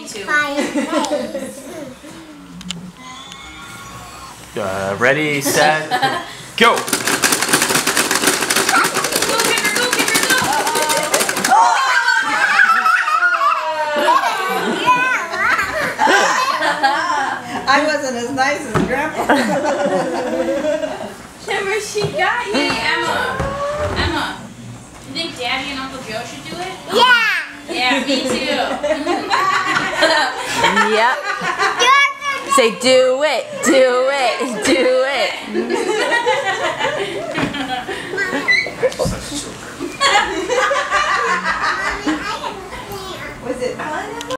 Me too. Ready, set, go! I wasn't as nice as Grandpa. Kimber, she got you. Emma, you think Daddy and Uncle Joe should do it? Yeah. Yeah, me too. Yep. Say do it, do it, do